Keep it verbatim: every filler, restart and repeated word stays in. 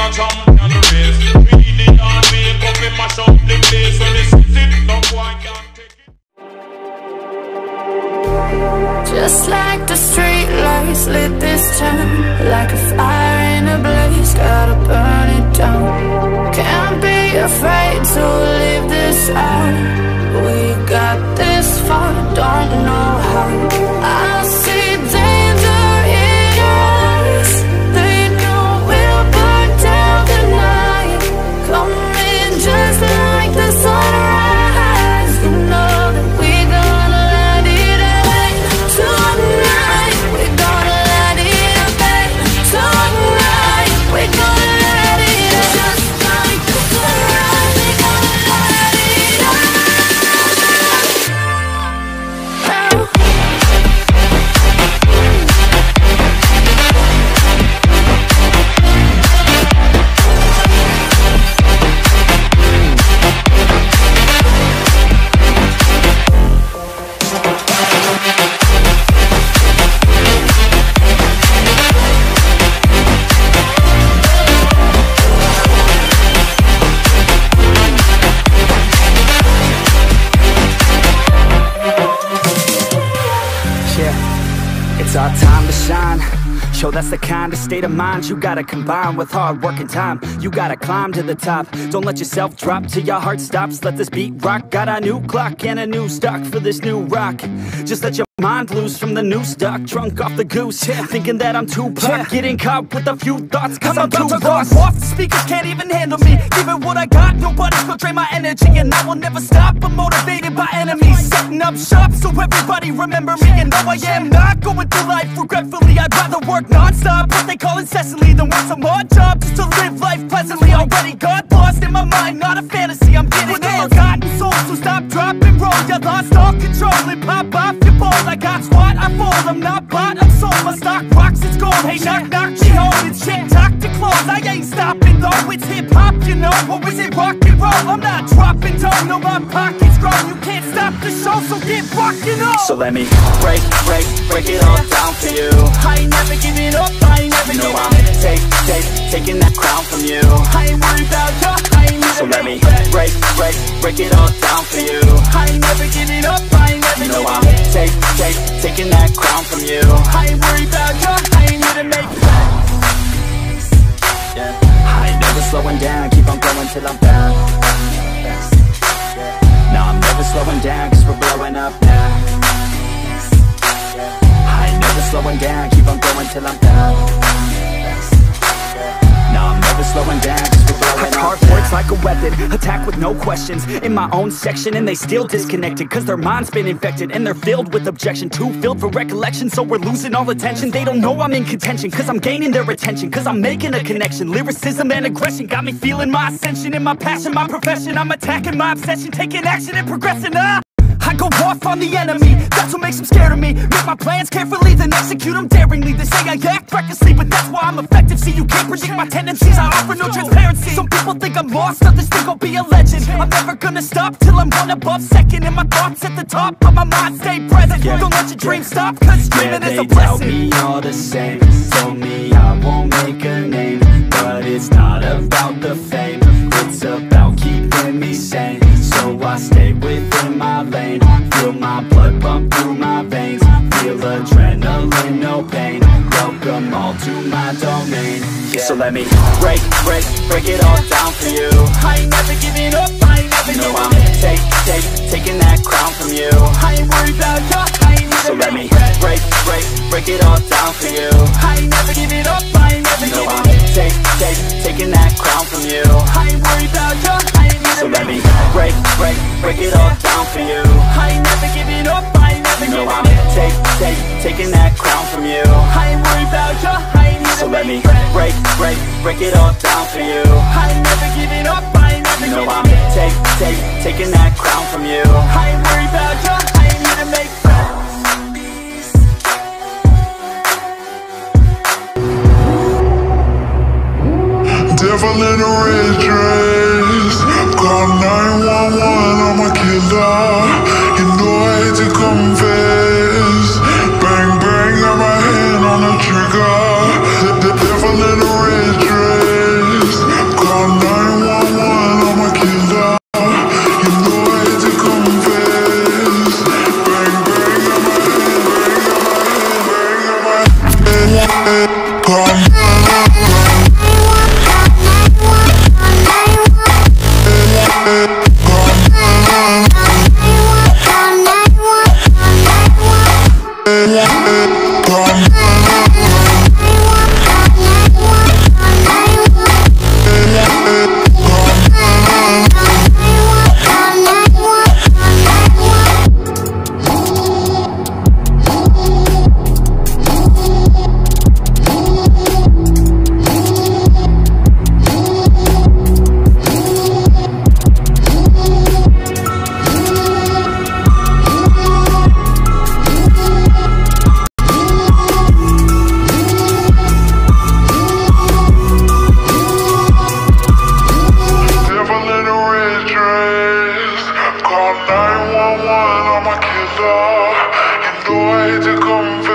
a champion race. We did all way, but we mash up the place. When it's it, no boy can't take it. Just like the street lights lit this town, like a fire in a blaze, gotta burn it down. Can't be afraid to leave this out. We got this far, don't know how. I see danger in your eyes. They know we'll burn down the night. Coming just like the sunrise. You know that we're gonna let it out tonight. We're gonna let it out tonight. We're gonna let it out just like the sunrise. We're gonna let it out. It's our time to shine. Yo, that's the kind of state of mind you gotta combine with hard work and time. You gotta climb to the top. Don't let yourself drop till your heart stops. Let this beat rock. Got a new clock and a new stock for this new rock. Just let your mind loose from the new stock. Drunk off the goose, yeah. Thinking that I'm too pop, yeah. Getting caught with a few thoughts cause I'm, I'm too lost. Off the speakers can't even handle me. Giving what I got, nobody's gonna drain my energy. And I will never stop, I'm motivated by enemies. Setting up shop so everybody remember me. And though I am not going through life regretfully, I'd rather work non-stop, what they call incessantly, than work some odd job just to live life pleasantly. Already got lost in my mind, not a fantasy, I'm getting it. Forgotten souls, so stop, drop, and roll. You lost all control and pop off your ball. I got squat, I fold, I'm not bought, I'm sold. My stock rocks, it's gold. Hey, knock, knock, she home. It's shit, talk to close. I ain't stopping though, it's hip-hop, you know. Or is it rock and roll? I'm not dropping down, no, my pocket's grown. You can't stop the show, so get rockin' up. So let me break, break, break it all down for you. I ain't never giving up, I ain't never You know giving I'm take, take, taking that crown from you. I ain't worried about you, I ain't never So let me regret. break, break, break it all down for you. I ain't never giving up, I ain't never You know I'm giving up. take, take, taking that crown from you. I ain't worried about you, I ain't here to make plans. Yeah. I ain't never slowing down, keep on going till I'm down. No, I'm never slowing down, cause we're blowing up now. I ain't never slowing down, keep on going till I'm down. No, I'm never slowing down, cause we're blowing up. Hard words like a weapon, attack with no questions. In my own section and they still disconnected, cause their mind's been infected and they're filled with objection. Too filled for recollection, so we're losing all attention. They don't know I'm in contention, cause I'm gaining their attention. Cause I'm making a connection, lyricism and aggression got me feeling my ascension. In my passion, my profession, I'm attacking my obsession. Taking action and progressing, ah! I go off on the enemy, that's what makes them scared of me. Make my plans carefully, then execute them daringly. They say I act recklessly, but that's why I'm effective. See, you can't predict my tendencies, I offer no transparency. Some people think I'm lost, others think I'll be a legend. I'm never gonna stop till I'm one above second. And my thoughts at the top, but my mind stay present. Yeah. Don't let your dreams stop, cause dreaming yeah, is a blessing. They tell me all the same, told me I won't make a name. But it's not about the fame, it's about keeping me sane. So I stay within my lane, feel my blood pump through my veins. Feel adrenaline, no pain, welcome all to my domain. Yeah. So let me break, break, break it all down for you. I ain't never giving up, I ain't never You know giving I'm up. take, take, taking that crown from you. I ain't worried about you, I ain't So never let me regret. break, break, break it all down for you. I ain't never giving up, I ain't never You know giving I'm up. take, take, taking that crown from you. I ain't worried about you, I ain't So never let me regret. break, break, break it all down for you. I ain't never giving up, I ain't never You know giving I'm up. take, take, taking that crown from you. I ain't worried about you, I ain't here So to let make me friends. break, break, break it all down for you. I ain't never giving up, I ain't never You know giving I'm up. take, take, taking that crown from you. I ain't worried about you, I ain't here to make friends. Devil in a red dress, call nine one one, I'm a killer. You know I hate to confess. Bang bang, got my hand on the trigger. The, the devil in a red dress, nine one one, I'm a killer. You know I hate to come